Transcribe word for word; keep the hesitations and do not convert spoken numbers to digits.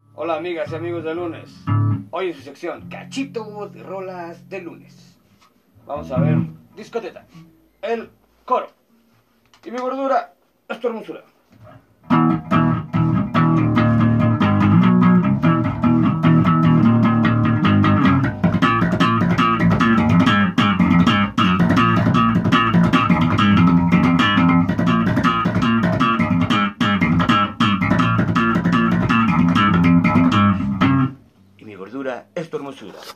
Hola amigas y amigos de lunes. Hoy en su sección Cachito de Rolas de Lunes vamos a ver discoteta, el coro y mi gordura es tu hermosura. Y mi gordura es tu hermosura.